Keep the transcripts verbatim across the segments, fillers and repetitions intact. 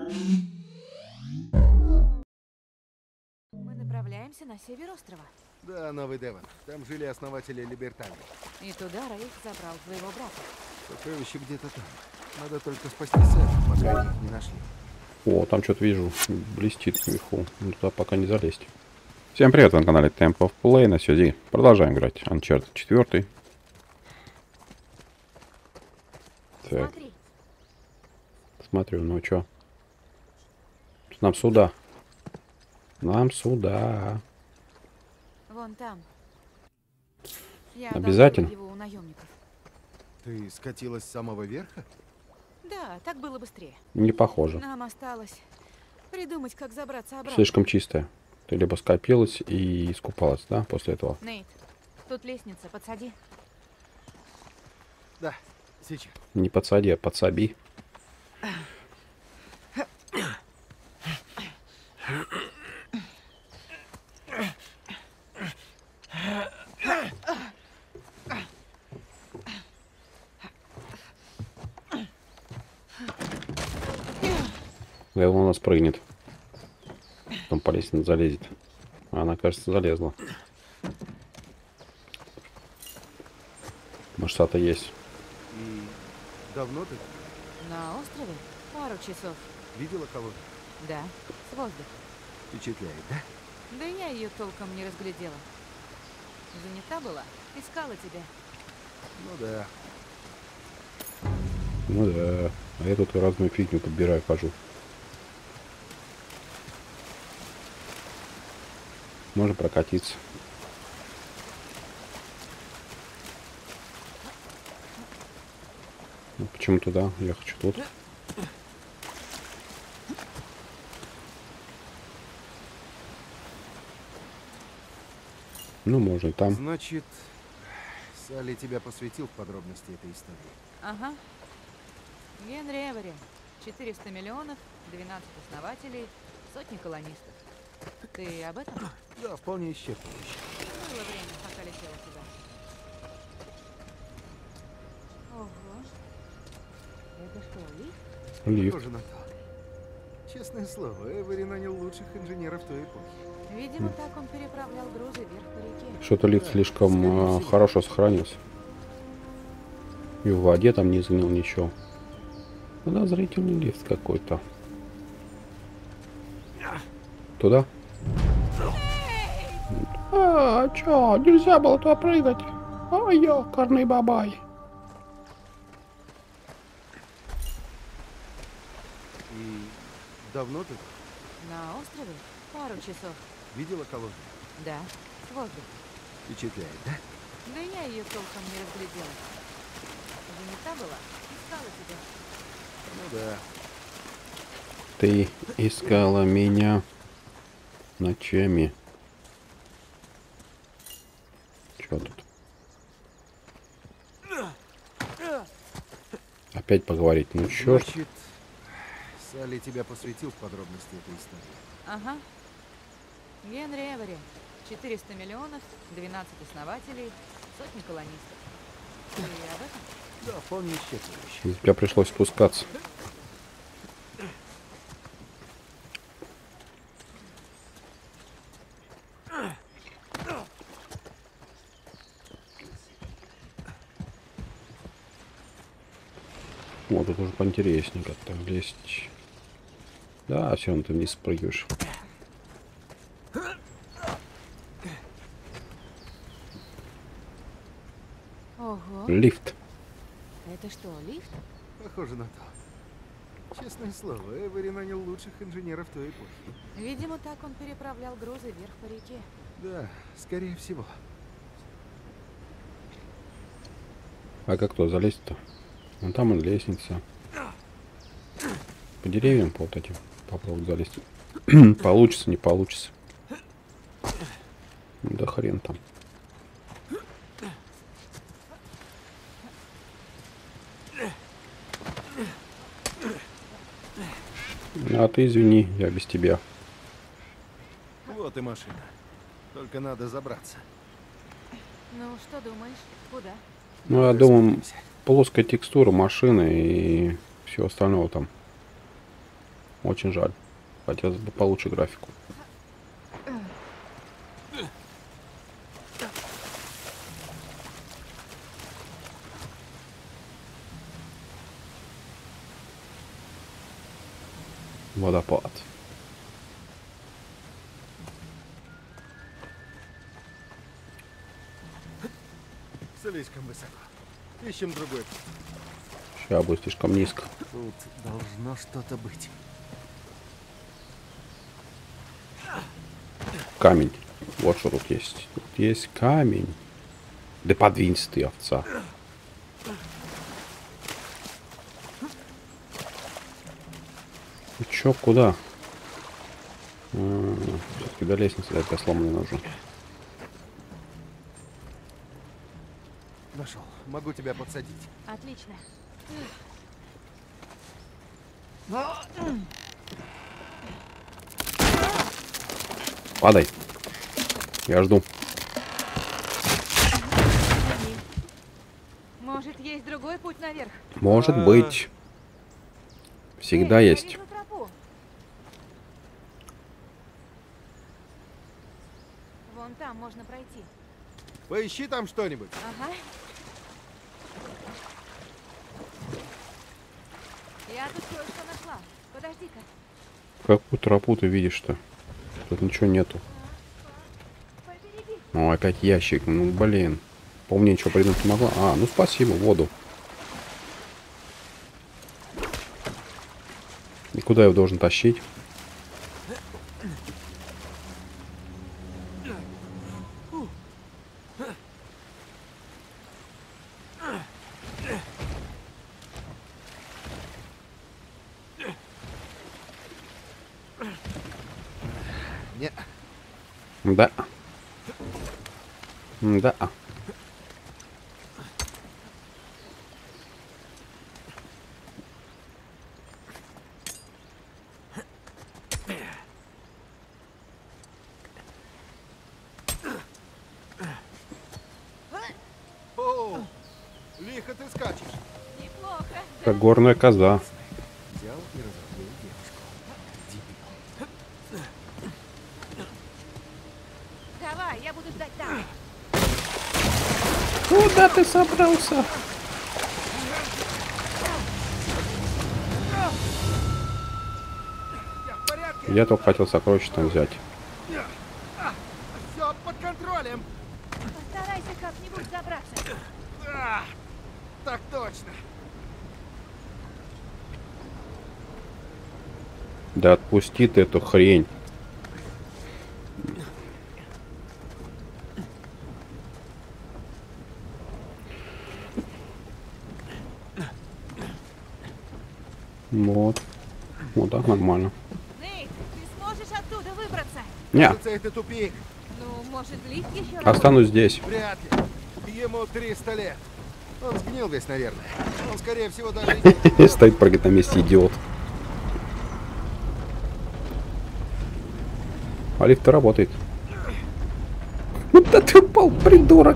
Мы направляемся на север острова. Да, Новый Девон. Там жили основатели Либертании. И туда Рейх забрал твоего брата. Сокровище где-то там. Надо только спасти Сэма, пока они их не нашли. О, там что-то вижу. Блестит вверху. Ну, туда пока не залезть. Всем привет, вы на канале Temp of Play. На связи. Продолжаем играть. Uncharted четыре. Так. Смотри. Смотрю, ну что? Нам сюда. Нам сюда. Вон там. Я Обязательно? его у наемников. Ты скатилась с самого верха? Да, так было быстрее. Не похоже. Нам осталось придумать, как забраться обратно. Слишком чистая. Ты либо скопилась и искупалась, да, после этого? Нейт, тут лестница, подсади. Да, сейчас. Не подсади, а подсоби. Эл у нас прыгнет. Потом по лестнице залезет. А она, кажется, залезла. Может, есть. И давно ты На острове? Пару часов. видела кого-то? Да, с воздуха. Впечатляет, да? Да я ее толком не разглядела. Занята была? Искала тебя. Ну да. Ну да. А я тут разную фигню подбираю, хожу. Можно прокатиться. Ну, почему туда? Я хочу тут. Ну, можно и там. Значит, Салли тебя посвятил в подробности этой истории. Ага. Генри Эвери. четыреста миллионов, двенадцать основателей, сотни колонистов. Ты об этом? Да, вполне исчерпывающе. Было время, пока летела сюда. Ого. Это что, лифт? Лифт. Похоже на то. Честное слово, Эвери нанял лучших инженеров той эпохи. Видимо, так он переправлял грузы вверх по реке. Что-то лифт слишком э, хорошо сохранился. И в воде там не изгнил ничего. Подозрительный лифт какой-то. Туда? А, чё, нельзя было туда прыгать? Ой, ёкарный бабай. И давно ты На острове? Пару часов. видела кого-то? Да, с воздуха. Впечатляет, да? Да я ее толком не разглядела. Занята была? Искала тебя. Ну да. Ты искала меня ночами. Чё тут? Опять поговорить. Ну чёрт. Значит, Салли тебя посвятил в подробности этой истории. Ага. Генри Эвери. четыреста миллионов, двенадцать основателей, сотни колонистов. Ты об этом? Да, вполне исчерпывающе. Из тебя пришлось спускаться. Вот тут уже поинтереснее как-то лезть. Да, все равно ты вниз спрыгиваешь. Ого. Лифт. Это что, лифт? Похоже на то. Честное слово, Эвери нанял лучших инженеров той эпохи. Видимо, так он переправлял грузы вверх по реке. Да, скорее всего. А как туда залезть-то? Вон там и лестница. По деревьям по вот этим попробовать залезть. Получится, не получится. Да хрен там. А ты извини, я без тебя. Вот и машина. Только надо забраться. Ну, что думаешь? Куда? Ну, я думаю, плоская текстура машины и все остальное там. Очень жаль. Хотелось бы получше графику. Водопад. Слишком высоко. Ищем другой путь. Сейчас будет слишком низко. Тут должно что-то быть. Камень. Вот что тут есть. Тут есть камень. Да подвинься ты, овца. Ну чё, куда? Все-таки до лестницы до этой сломанной нужно. Нашел. Могу тебя подсадить. Отлично. Падай. Я жду. Может, есть другой путь наверх? Может А. быть. Всегда Эй, я есть. вижу тропу. Вон там можно пройти. Поищи там что-нибудь. Ага. Я тут кое-что нашла. Подожди-ка. Какую тропу ты видишь-то? Тут ничего нету. Попереди. О, опять ящик. Ну, блин. Помню, ничего придумать не могла. А, ну спасибо, воду. И куда я его должен тащить? Не. Да. Да. О, лихо ты скачешь. Неплохо. Как горная коза. Взял и разозлил девушку. Дебил. Давай, я буду ждать там. Куда ты собрался? Я в порядке. Я только хотел сокровища там взять. Все под контролем. Постарайся как-нибудь забраться. А, так точно. Да отпусти ты эту хрень. Вот. Вот так нормально. Нейт, ты сможешь оттуда выбраться? Не, Кажется, это тупик. Ну, может, лифт еще раз? останусь здесь. Вряд ли. Ему триста лет. Он сгнил весь, наверное. Он, скорее всего, даже и не... Стоит прыгать на месте, идиот. А лифт-то работает. Куда ты упал, придурок?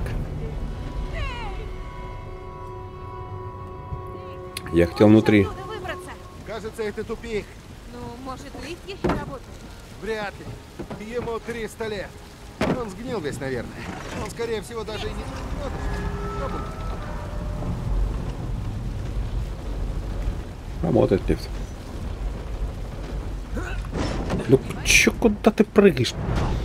Я хотел внутри. Оттуда выбраться? Кажется, это тупик. Ну, может, лифт еще работает? Вряд ли. Ему триста лет. Он сгнил весь, наверное. Он, скорее всего, даже и не... Вот, пробуй. Работает лифт. Ну чё, куда ты прыгаешь?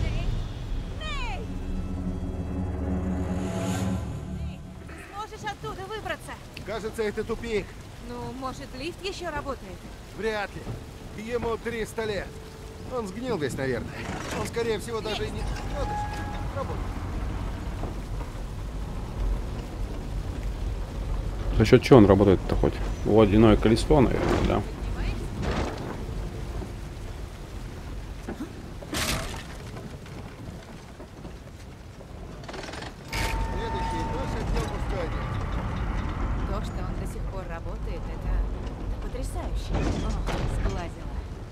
Сможешь оттуда выбраться? Кажется, это тупик. Ну, может, лифт еще работает? Вряд ли. Ему триста лет. Он сгнил весь, наверное. Он, скорее всего, даже и не... Вот, пробуй. За счет чего он работает-то хоть? Водяное колесо, наверное, да. Следующий этаж отдел мужской одежды. То, что он до сих пор работает, это, это потрясающе. О, сглазила.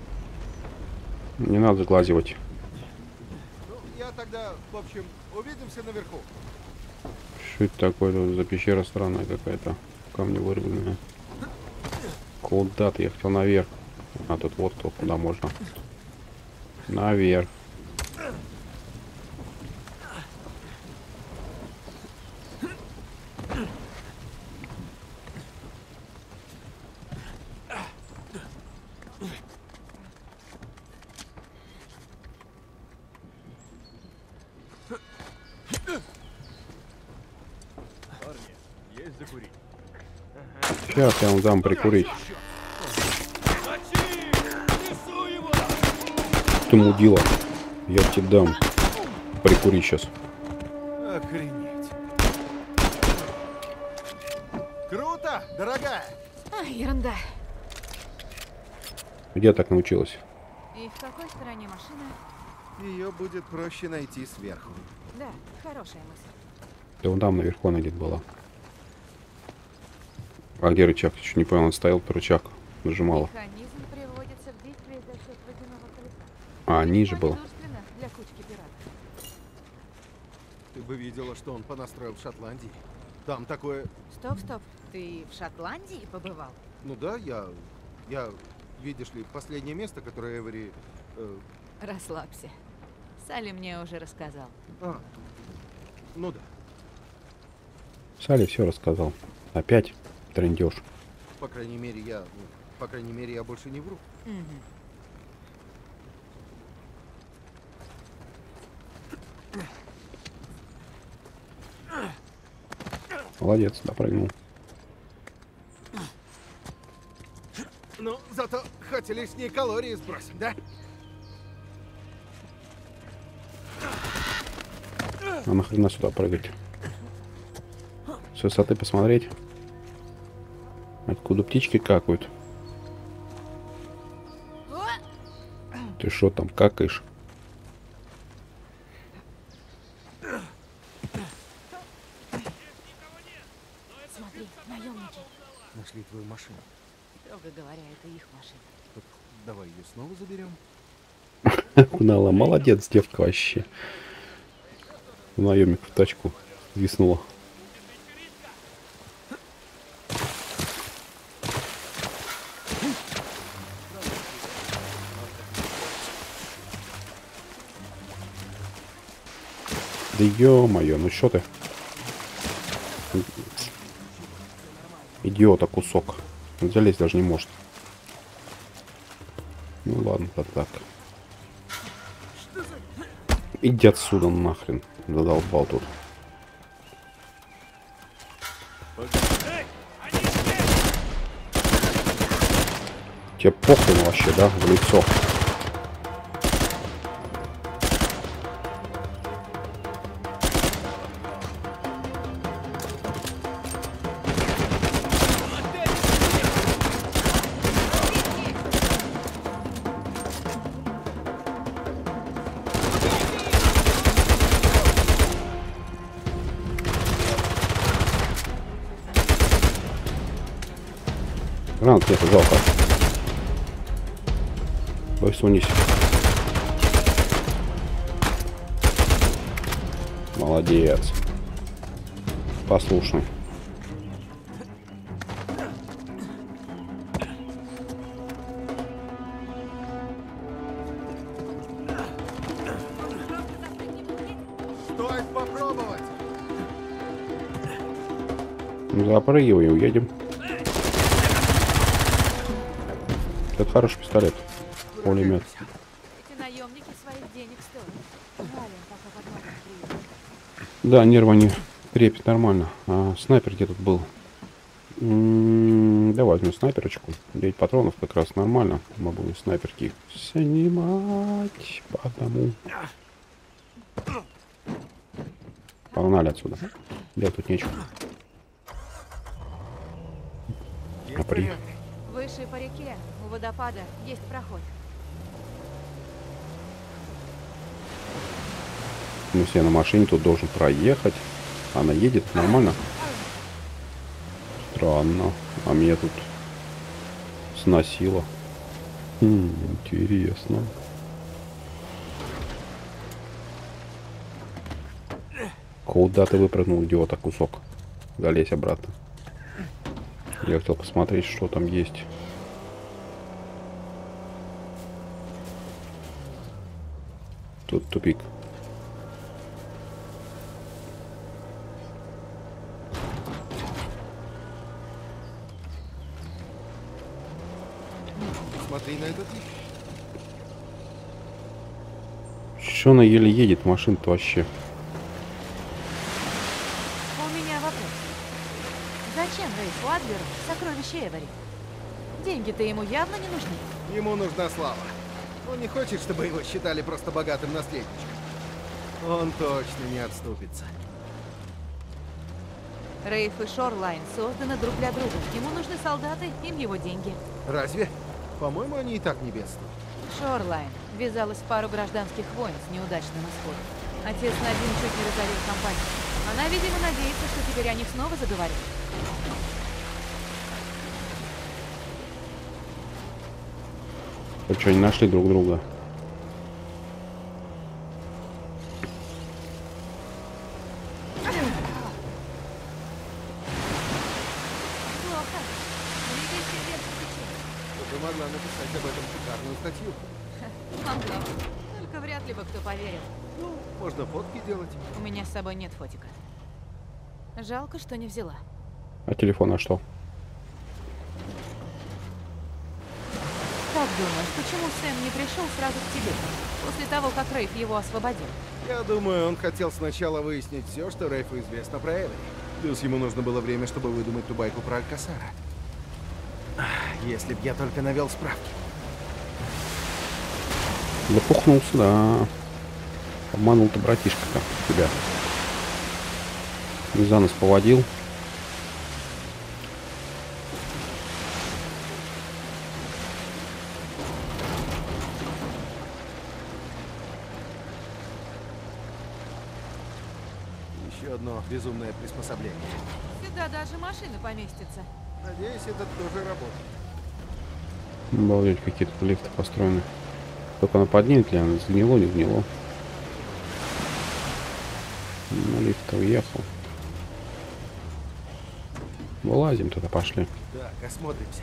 Не надо сглазивать. Ну, я тогда, в общем, увидимся наверху. Что это такое тут за пещера странная какая-то? Камни вырубленные. Куда ты? Я хотел наверх. А тут вот то, куда можно. Наверх. Сейчас я вам дам прикурить. Ты мудила. Я тебе дам прикурить сейчас. Охренеть. Круто, дорогая. А, ерунда. Где так научилась? И в какой стороне машина? Ее будет проще найти сверху. Да, хорошая мысль. Да вон там наверху она где-то была. А где рычаг? Еще не понял, он стоял, рычаг нажимала. Механизм приводится в действие за счет водяного колеса. А, ниже Весьма был. недурственно для кучки пиратов. Ты бы видела, что он понастроил в Шотландии. Там такое... Стоп, стоп. Ты в Шотландии побывал? Ну да, я... Я... Видишь ли, последнее место, которое Эвери... э, Расслабься. Салли мне уже рассказал. А, ну да. Салли все рассказал. Опять трындеж. По крайней мере, я... ну, по крайней мере, я больше не вру. Мгм. Молодец, допрыгнул. Ну, зато хоть лишние калории сбросим, да? А нахрена сюда прыгать? С высоты посмотреть. Откуда птички какают? Ты что там какаешь? Смотри, наемники. Нашли твою машину. Строго говоря, это их машина. Так давай ее снова заберем. Угнала. Молодец, девка вообще. Наемник в тачку виснула. Да ё-моё, ну что ты? Идиота кусок. Залезть даже не может. Ну ладно, то так. Иди отсюда нахрен. Задолбал тут. Тебе похуй вообще, да, в лицо? Гранат нет, жалко. Ой, сунись. Молодец. Послушный. Стоит попробовать. Запрыгивай и уедем. Это хороший пистолет. Пулемет. Эти наемники своих денег стоят. Валим, пока подмога не приедет. Да, нервы не трепет нормально. А снайпер где тут был? М-м, давай возьмем снайперочку. девять патронов как раз нормально. Могу из снайперки снимать по одному. Погнали отсюда. Делать тут нечего. А при... Выше по реке, у водопада, есть проход. Мы все на машине тут должен проехать. Она едет нормально. Странно. А меня тут сносило. Хм, интересно. Куда ты выпрыгнул, идиота, кусок? Залезь обратно. Я хотел посмотреть, что там есть. Тут тупик. Смотри на этот вид. Что она еле едет, машина-то вообще. У меня вопрос. Зачем Рейфу Адлеру сокровища Эвери? Деньги-то ему явно не нужны. Ему нужна слава. Он не хочет, чтобы его считали просто богатым наследничком. Он точно не отступится. Рейф и Шорлайн созданы друг для друга. Ему нужны солдаты, им его деньги. Разве? По-моему, они и так не бедствуют. Шорлайн ввязалась в пару гражданских войн с неудачным исходом. Отец Надин чуть не разорил компанию. Она, видимо, надеется, что теперь о них снова заговорят. Так что, они нашли друг друга? Плохо. Двигайся вверх по течению. Ты могла написать об этом шикарную статью. Могла. Только вряд ли бы кто поверил. Ну, можно фотки делать. У меня с собой нет фотика. Жалко, что не взяла. А телефон на что? Как думаешь, почему Сэм не пришел сразу к тебе, после того, как Рейф его освободил? Я думаю, он хотел сначала выяснить все, что Рейфу известно про Эвери. Плюс ему нужно было время, чтобы выдумать ту байку про Алькасара. Ах, если б я только навел справки. Запухнулся, да. Обманул-то братишка-то тебя. И за нос поводил. Еще одно безумное приспособление. Сюда даже машины поместятся. Надеюсь, этот тоже работает. Обалдеть, какие-то лифты построены. Только она поднимет ли она? Сгнило, не сгнило. Ну, лифт уехал. Вылазим тогда, пошли. Так, осмотримся.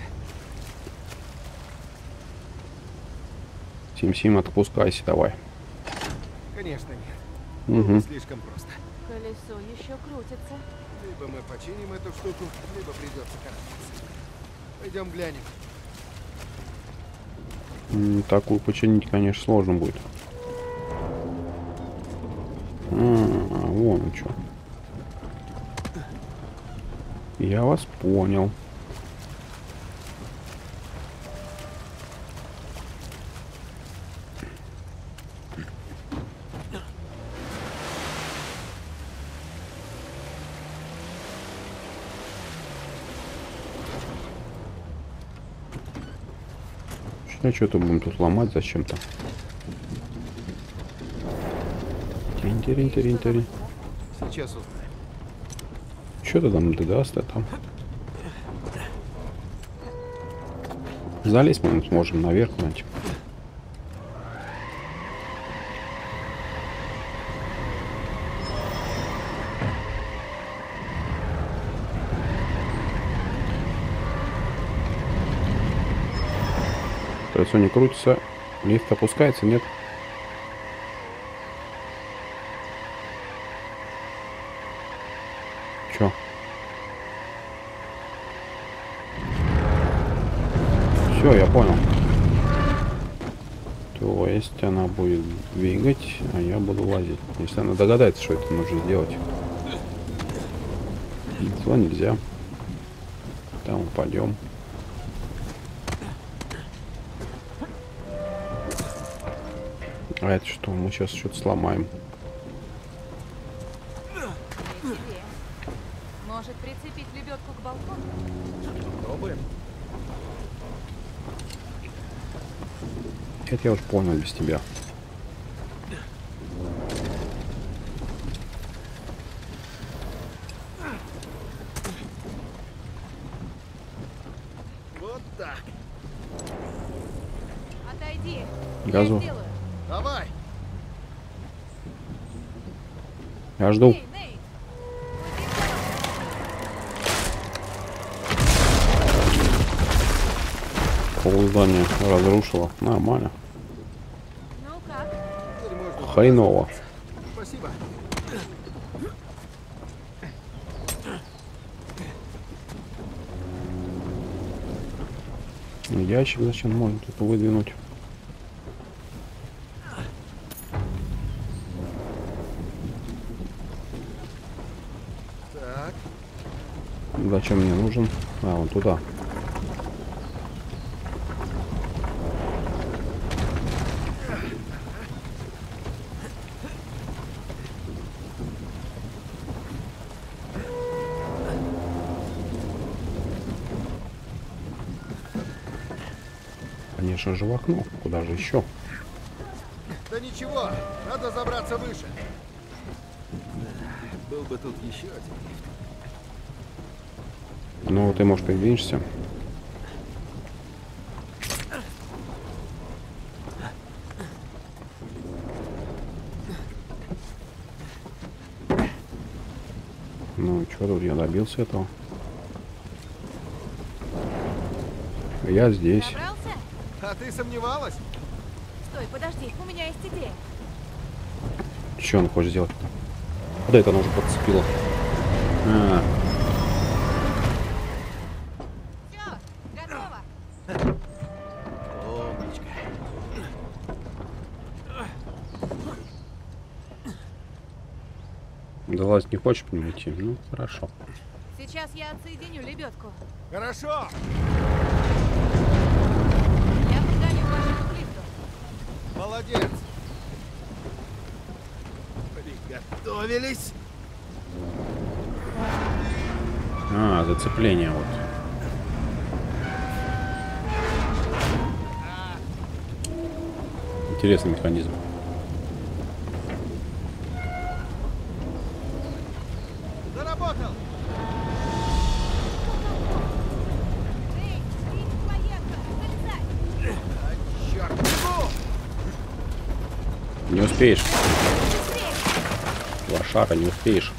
Сим-Сим, отпускайся, давай. Конечно, нет. Угу. Слишком просто. Колесо еще крутится. Либо мы починим эту штуку, либо придется карабкаться. Пойдем глянем. М, Такую починить, конечно, сложно будет. А, вон он что. Я вас понял. А что-то будем тут ломать зачем-то. Тинь-тиринь-тиринь-тиринь. Сейчас узнаем. Что-то там ты даст, а там. Залезть мы сможем наверх, значит. Колесо не крутится, лифт опускается, нет? Чё? Все, я понял. То есть она будет двигать, а я буду лазить. Если она догадается, что это нужно сделать. Туда нельзя. Там упадем. А это что? Мы сейчас что-то сломаем. Тебе. Может прицепить лебедку к балкону? Пробуем. Это я уж понял без тебя. Вот так. Отойди. Газу. Я сделаю. Давай. Я жду. Эй, Нейт. Пол здания разрушило. Нормально. Ну как? Теперь можно Хреново. Спасибо. Ящик зачем можно тут выдвинуть? Так, Зачем мне нужен? А, вон туда. Конечно же в окно. Куда же еще? да ничего, надо забраться выше. Был бы тут еще один лифт. Ну, ты, может, придвинешься? Ну, что тут я добился этого? Я здесь. Добрался? А ты сомневалась? Стой, подожди, у меня есть идея. Что он хочет сделать-то? Куда это она уже подцепила? А, Все, готово. Умничка. залазить не хочешь по нему идти? Ну, хорошо. Сейчас я отсоединю лебедку. Хорошо. Я подгоню вашу к лифту. Молодец. Приготовились. А, зацепление вот. Интересный механизм. Заработал. Эй, лифт поехал, залезай. А, черт, бегу! Не успеешь. Быстрее. Лошара, не успеешь.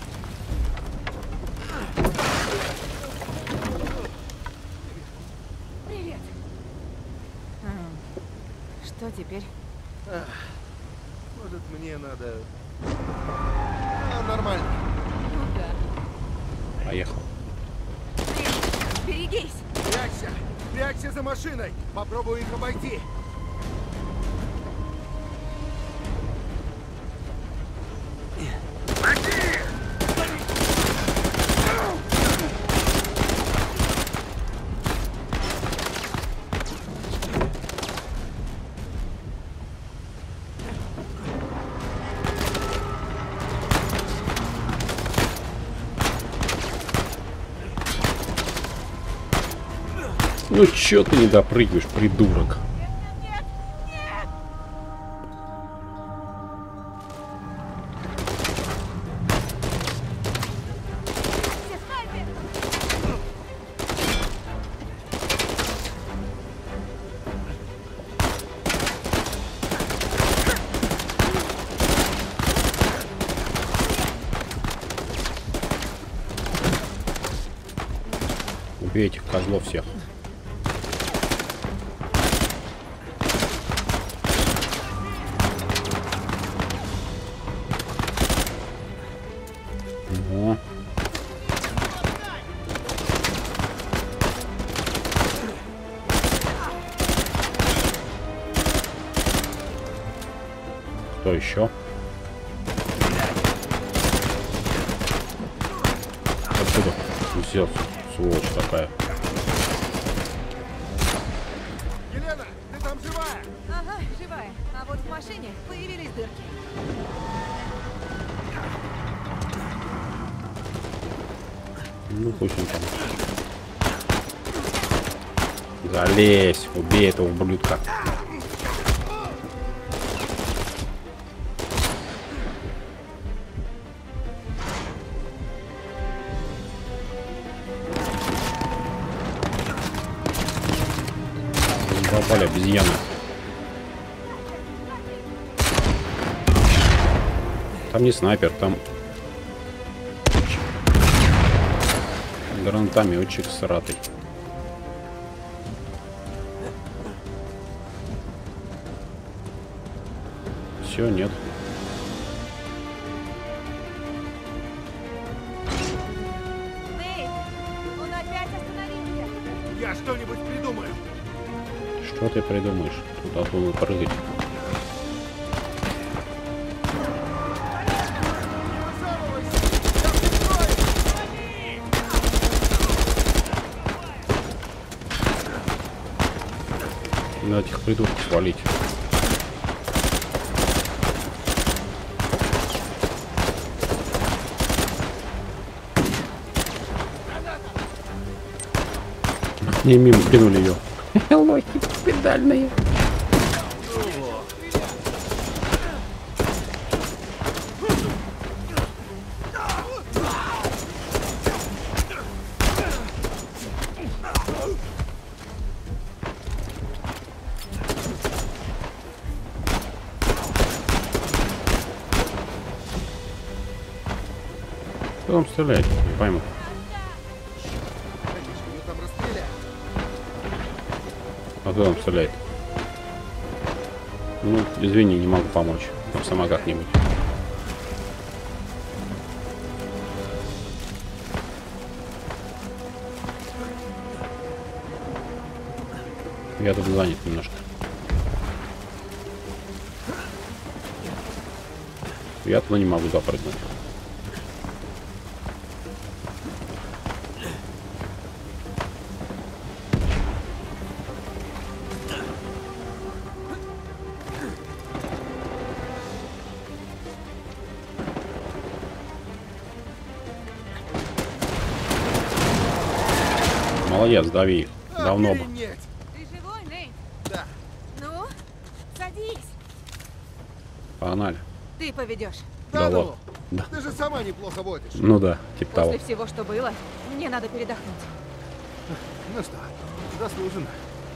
Привет. М, Что теперь? Ах, может, мне надо... А, нормально. Ну да. Поехал. Берегись. Прячься. Прячься за машиной. Попробую их обойти. Ну чё ты не допрыгиваешь, придурок? Нет, нет. Все, снайпер. Убей этих козлов всех. О. Кто еще? Откуда взял, сволочь такая? Елена, ты там живая? Ага, живая. А вот в машине появились дырки. Ну пусть он там. Залезь, убей этого ублюдка. Попали обезьяны. Там не снайпер, там гранатометчик сратый. Все, нет. Что ты придумаешь? Тут оттуда прыгать. На этих придурков свалить. Не, мимо кинули ее. Лохи педальные. Кто там стреляет? Не пойму. А кто там стреляет? Ну, извини, не могу помочь. Там сама как-нибудь. Я тут занят немножко. Я туда не могу запрыгнуть. Молодец, дави их. Давно бы. Охренеть! Ты живой, Нейт? Да. Ну, садись. Погнали. Ты поведешь. Да, Да ну! ладно. Да. Ты же сама неплохо водишь. Ну да, типа того. После всего, что было, мне надо передохнуть. Ну что, заслуженно.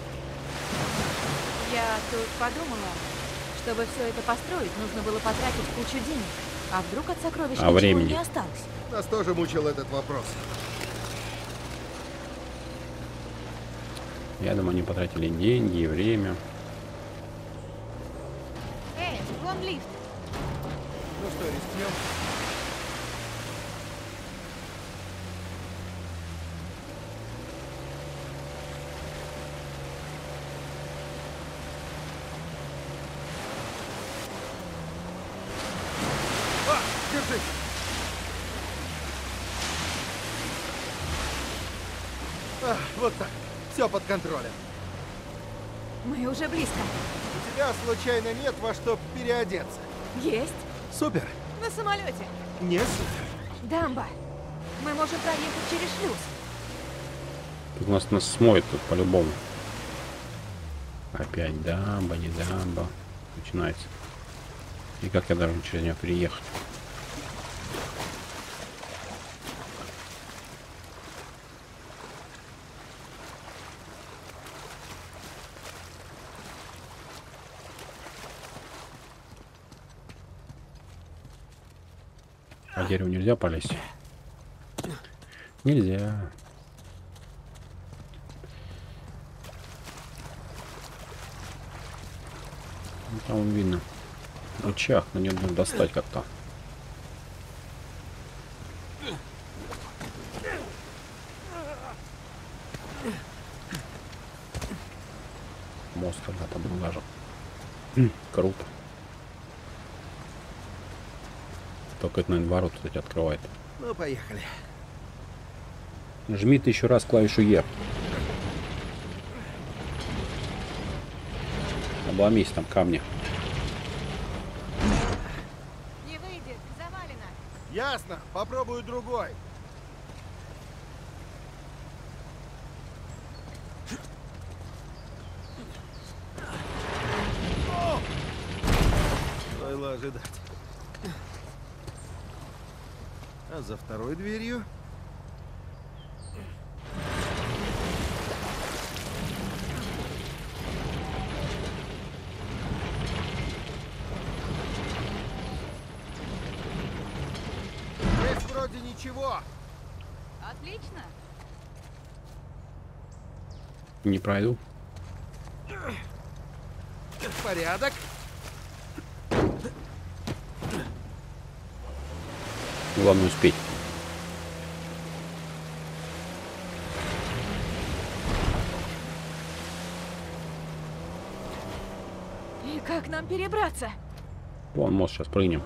Я тут подумала, чтобы все это построить, нужно было потратить кучу денег. А вдруг от сокровищ А ничего времени? не осталось? Нас тоже мучил этот вопрос. Я думаю, они потратили деньги и время. Эй, вон лифт. Ну что, рискнем? А, держись! А, вот так. Все под контролем. Мы уже близко. У тебя случайно нет во что переодеться? Есть. Супер. На самолете. Не супер. Дамба. Мы можем проехать через шлюз. Тут нас, нас смоет тут по-любому. Опять дамба, не дамба. Начинается. И как я должен через нее переехать? По дереву нельзя полезть? Нельзя. Ну, там видно рычаг, но не нужно достать как-то. Мост когда-то был даже. М, круто. Только это, наверное, ворот, кстати, открывает. Ну, поехали. Жми ты еще раз клавишу Е. Обломись там камни. Не выйдет, завалено. Ясно. Попробую другой. Стоило ожидать. А за второй дверью? Здесь вроде ничего. Отлично. Не пройду. Порядок. Главное успеть. И как нам перебраться? Вон мост, сейчас прыгнем.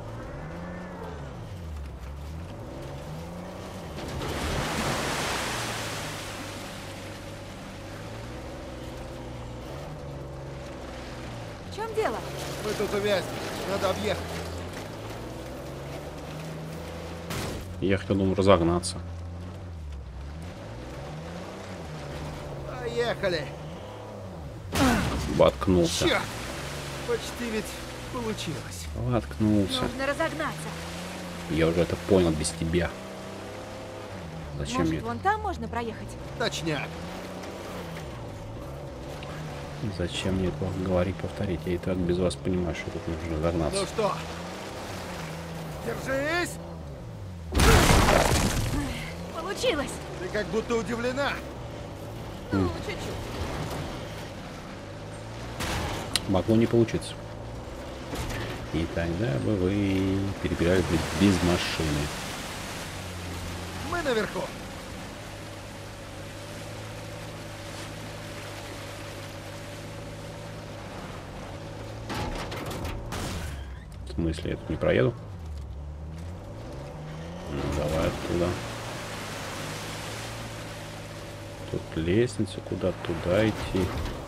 В чем дело? Мы тут увязли. Надо объехать. Я хотел, думаю, разогнаться. Поехали. Воткнулся. Черт! Почти ведь получилось. Воткнулся. Нужно разогнаться. Я уже это понял без тебя. Зачем Может, мне? вон там можно проехать? Точняк. Зачем мне это говорить, повторить? Я и так без вас понимаю, что тут нужно разогнаться. Ну что? Держись! Получилось! Ты как будто удивлена. Ну, чуть-чуть. Могло не получиться. И тогда бы вы перебирались бы без машины. Мы наверху. В смысле, я тут не проеду? Ну, давай оттуда. Тут лестница, куда туда идти.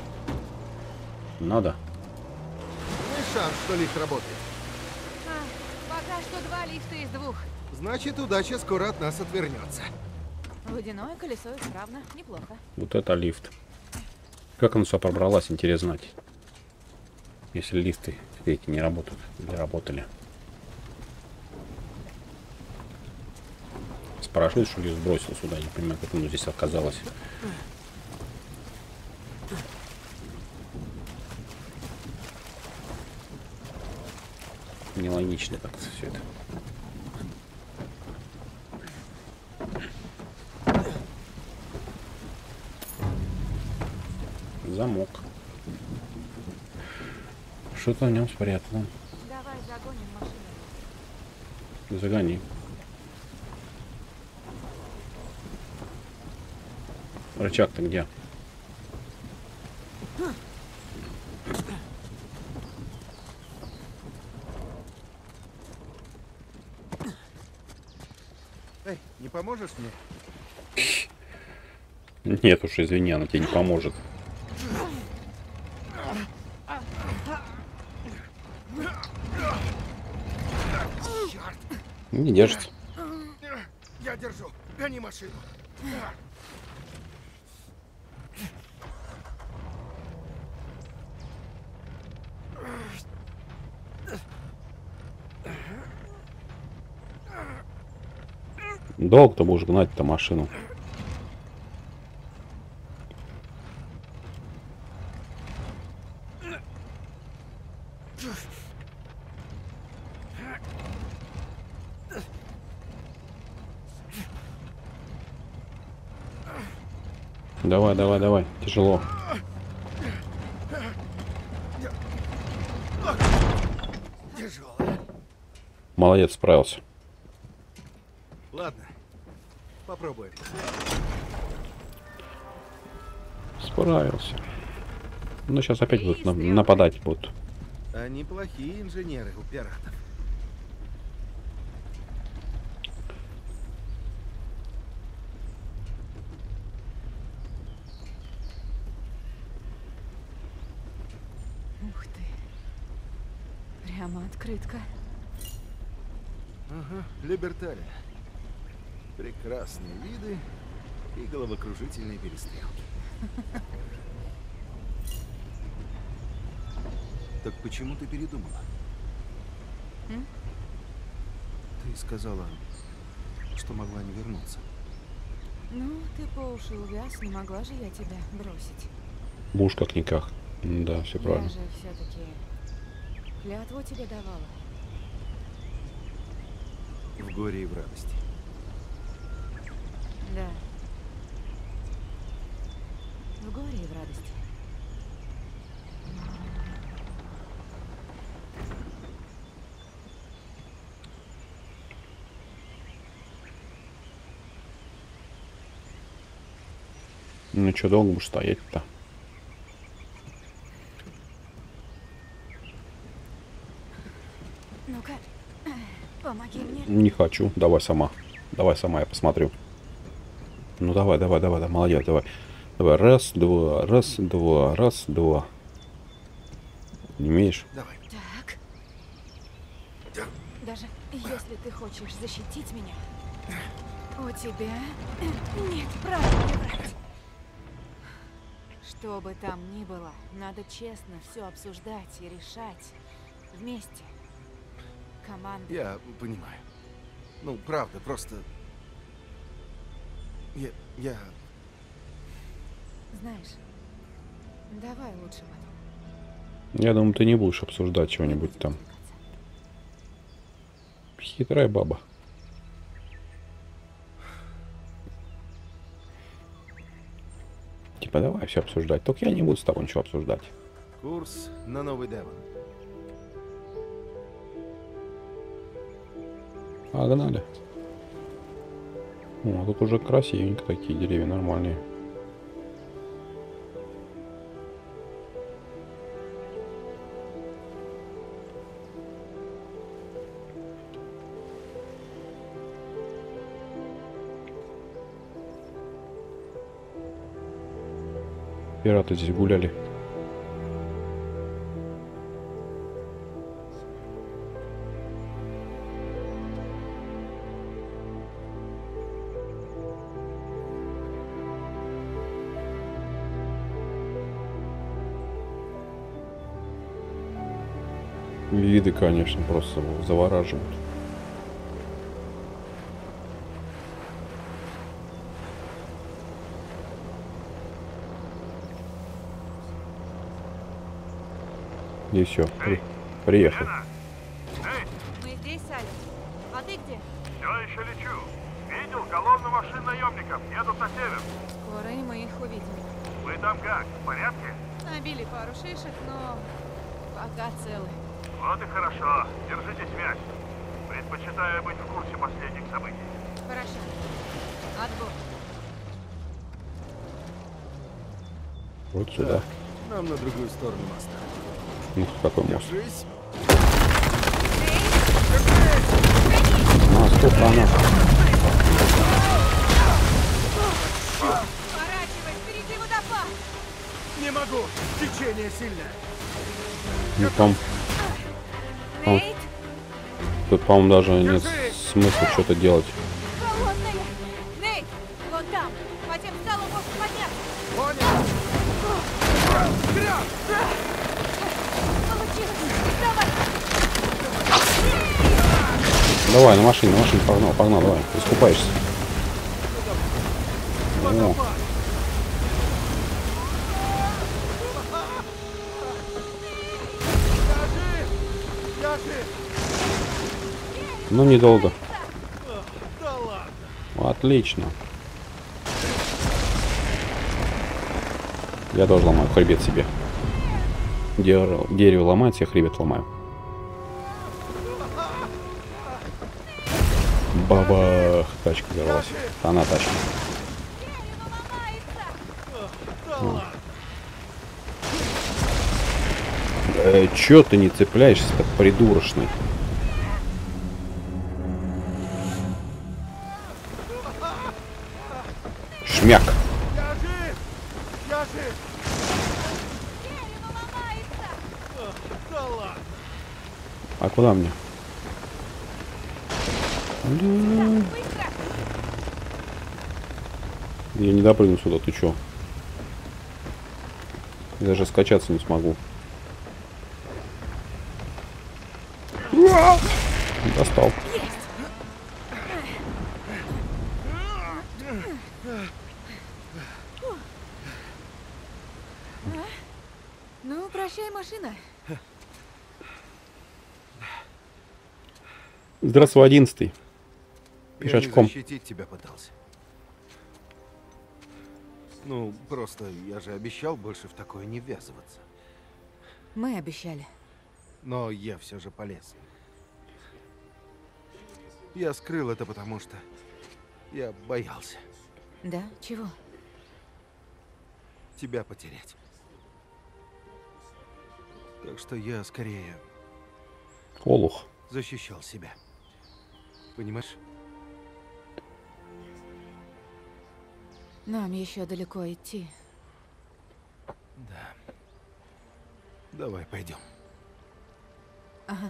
Надо. Есть шанс, что лифт работает. А, пока что два лифта из двух. Значит, удача скоро от нас отвернется. Водяное колесо исправно. Неплохо. Вот это лифт. Как оно все пробралась, интересно знать. Если лифты эти не работают, или работали. С парашют, что ли, сбросил сюда, не понимаю, как оно здесь оказалось. Нелогично как-то все это. Замок. Что-то в нем спрятано. Давай загоним машину. Загони. Рычаг-то где? Эй, не поможешь мне? Нет уж, извини, она тебе не поможет. Не держится. Я держу. Гони машину. Долго ты будешь гнать-то машину? Давай, давай, давай. Тяжело. Тяжелая. Молодец, справился. Ладно. Попробуем. Справился. Ну, сейчас опять будут на- нападать будут. Они плохие инженеры у пиратов. Ух ты. Прямо открытка. Ага, Либерталия. Прекрасные виды и головокружительные перестрелки. Так почему ты передумала? М? Ты сказала, что могла не вернуться. Ну, ты по уши увяз, не могла же я тебя бросить. Муж как-никак. М, Да, все правильно. Я же все-таки клятву тебе давала. В горе и в радости. Да. В горе и в радости. Ну что, долго будешь стоять-то? Ну-ка, помоги мне. Не хочу. Давай сама. Давай сама, я посмотрю. Ну давай, давай, давай, да, молодец, давай. Давай, раз, два, раз, два, раз, два. Не умеешь? Давай. Так. Даже если ты хочешь защитить меня, у тебя нет права не врать. Что бы там ни было, надо честно все обсуждать и решать вместе. Команда. Я понимаю. Ну, правда, просто... Я... я... Знаешь, давай лучше потом. Я думаю, ты не будешь обсуждать чего-нибудь там. Хитрая баба. Типа, давай все обсуждать. Только я не буду с тобой ничего обсуждать. Курс на Новый Девон. Погнали. О, тут уже красивенько такие деревья, нормальные. Пираты здесь гуляли. Виды, конечно, просто завораживают. И все, при... приехал. Мы здесь, Салли. А ты где? Все еще лечу. Видел колонну машин наемников. Едут на север. Скоро и мы их увидим. Вы там как? В порядке? Набили пару шишек, но пока целы. Вот и хорошо. Держите связь. Предпочитаю быть в курсе последних событий. Хорошо. Отбор. Вот сюда. Нам на другую сторону моста. Ну, какой мост? Держись. А, сколько она? Поворачивай, впереди водопад! Не могу. Течение сильное. Ну, там, там, Нейт, тут, по-моему, даже нет смысла что-то делать. холодная! Нейт, вон там! По тем скалам можно подняться! Понял. Вперед! Получилось! Давай! Давай, на машине, на машине, погнал, погнал, давай, искупаешься. О, Я жив. ну, недолго. Да ладно. Отлично. Я тоже ломаю хребет себе. Дерево, дерево ломает, я хребет ломаю. Бабах! Тачка взорвалась. Она тачка. Э, чё ты не цепляешься-то, придурочный? Шмяк! Я жив. Я жив. Да ладно. А куда мне? Бля. Быстро! Я не допрыгну сюда, ты чё? Я даже скачаться не смогу. Достал. Ну, прощай, машина. Здравствуй, одиннадцатый. Я не Пешочком. защитить тебя пытался. Ну, просто я же обещал больше в такое не ввязываться. Мы обещали. Но я все же полез. Я скрыл это, потому что я боялся Да? Чего? тебя потерять. Так что я скорее Олух. защищал себя. Понимаешь? Нам еще далеко идти. Да. Давай пойдем. Ага.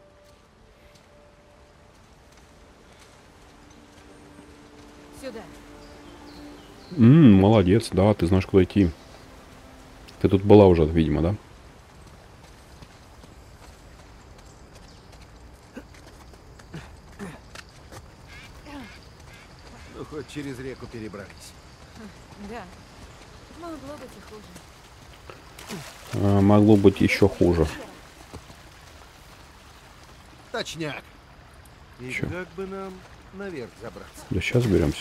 Сюда. Ммм, молодец, да, ты знаешь, куда идти. Ты тут была уже, видимо, да? Ну, хоть через реку перебрались. Да. Могло быть и хуже. А, могло быть еще хуже. Точняк. И Чё? как бы нам наверх забраться? Да сейчас беремся.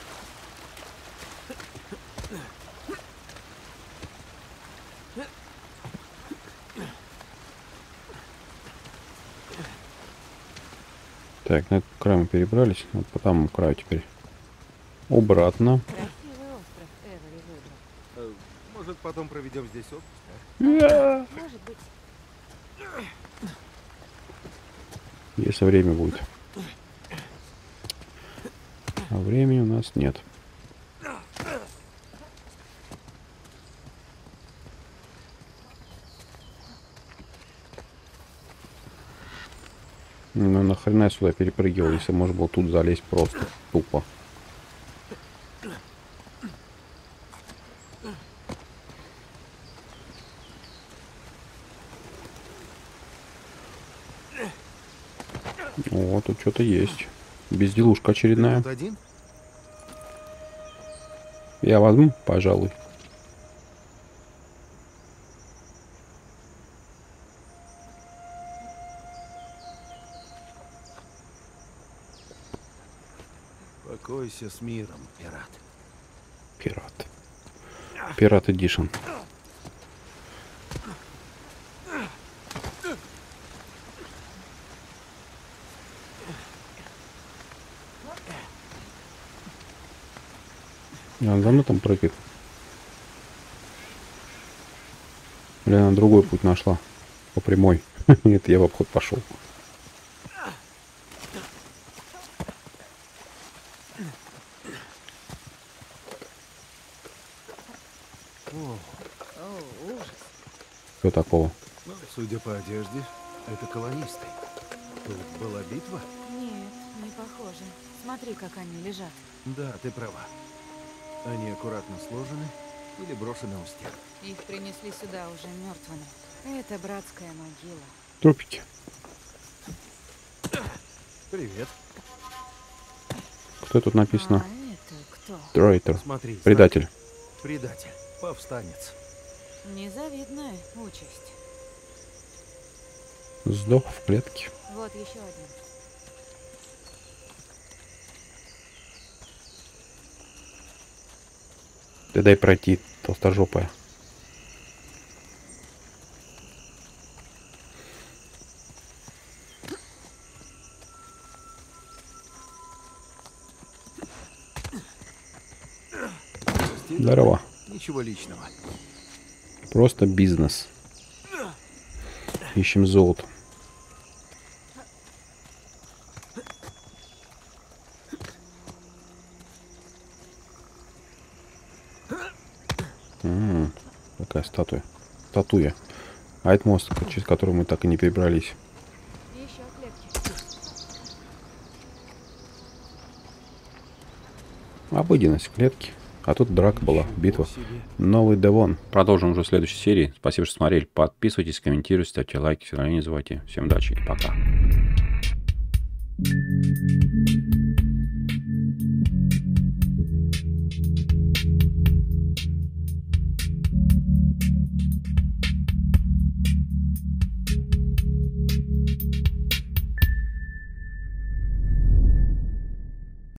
Так, на этот край мы перебрались. Вот по тому краю теперь. Обратно. Красивый остров Эвери выбрал. Э, Может, потом проведем здесь отпуск, а? Может быть. Если время будет. А времени у нас нет. Ну нахрена я сюда перепрыгивал, если можно было тут залезть просто тупо. О, тут что-то есть. Безделушка очередная. Тут один? Я возьму, пожалуй. Покойся с миром, пират. Пират. Пират Эдишн. Он за мной там прыгает. Или она другой путь нашла. По прямой. Нет, я в обход пошел. О, О, ужас. Что такого? ну, судя по одежде, это колонисты. Тут была битва? Нет, не похоже. Смотри, как они лежат. Да, ты права. Они аккуратно сложены или брошены у стен. Их принесли сюда уже мертвыми. Это братская могила. Трупики. Привет. Кто тут написано? А это кто? Трейтер. Смотри. Предатель. знак. Предатель. Повстанец. Незавидная участь. Сдох в клетке. Вот еще один. Ты дай пройти, толстожопая. Здорово. Ничего личного. Просто бизнес. Ищем золото. М-м, такая статуя. Статуя. А это мост, через который мы так и не перебрались. Еще клетки. Обыденность клетки. А тут драка была, битва. Ничего себе. Новый Девон. Продолжим уже в следующей серии. Спасибо, что смотрели. Подписывайтесь, комментируйте, ставьте лайки, все равно не забывайте. Всем удачи и пока.